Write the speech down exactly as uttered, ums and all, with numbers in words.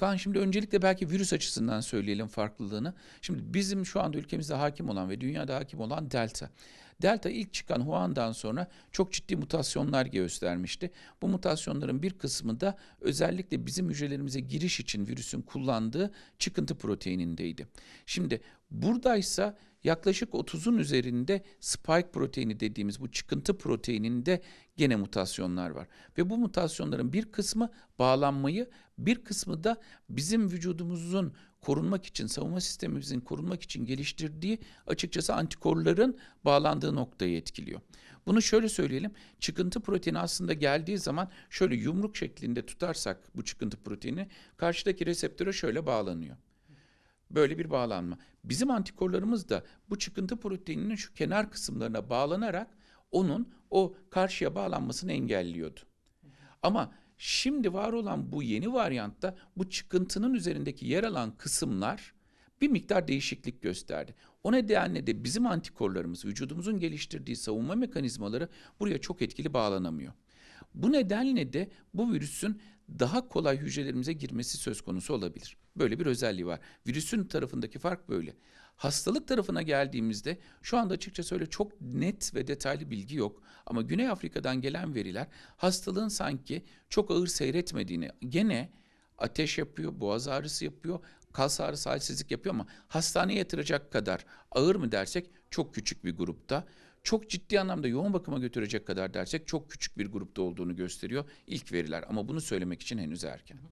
Kaan, şimdi öncelikle belki virüs açısından söyleyelim farklılığını. Şimdi bizim şu anda ülkemizde hakim olan ve dünyada hakim olan Delta. Delta ilk çıkan Wuhan'dan sonra çok ciddi mutasyonlar göstermişti. Bu mutasyonların bir kısmı da özellikle bizim hücrelerimize giriş için virüsün kullandığı çıkıntı proteinindeydi. Şimdi buradaysa yaklaşık otuzun üzerinde spike proteini dediğimiz bu çıkıntı proteininde gene mutasyonlar var. Ve bu mutasyonların bir kısmı bağlanmayı, bir kısmı da bizim vücudumuzun korunmak için, savunma sistemimizin korunmak için geliştirdiği açıkçası antikorların bağlandığı noktayı etkiliyor. Bunu şöyle söyleyelim, çıkıntı proteini aslında geldiği zaman şöyle yumruk şeklinde tutarsak bu çıkıntı proteini karşıdaki reseptöre şöyle bağlanıyor. Böyle bir bağlanma. Bizim antikorlarımız da bu çıkıntı proteininin şu kenar kısımlarına bağlanarak onun o karşıya bağlanmasını engelliyordu. Ama şimdi var olan bu yeni varyantta bu çıkıntının üzerindeki yer alan kısımlar bir miktar değişiklik gösterdi. O nedenle de bizim antikorlarımız, vücudumuzun geliştirdiği savunma mekanizmaları buraya çok etkili bağlanamıyor. Bu nedenle de bu virüsün daha kolay hücrelerimize girmesi söz konusu olabilir. Böyle bir özelliği var. Virüsün tarafındaki fark böyle. Hastalık tarafına geldiğimizde şu anda açıkçası öyle çok net ve detaylı bilgi yok. Ama Güney Afrika'dan gelen veriler hastalığın sanki çok ağır seyretmediğini, gene ateş yapıyor, boğaz ağrısı yapıyor, kas ağrısı, halsizlik yapıyor ama hastaneye yatıracak kadar ağır mı dersek çok küçük bir grupta. Çok ciddi anlamda yoğun bakıma götürecek kadar dersek çok küçük bir grupta olduğunu gösteriyor ilk veriler. Ama bunu söylemek için henüz erken.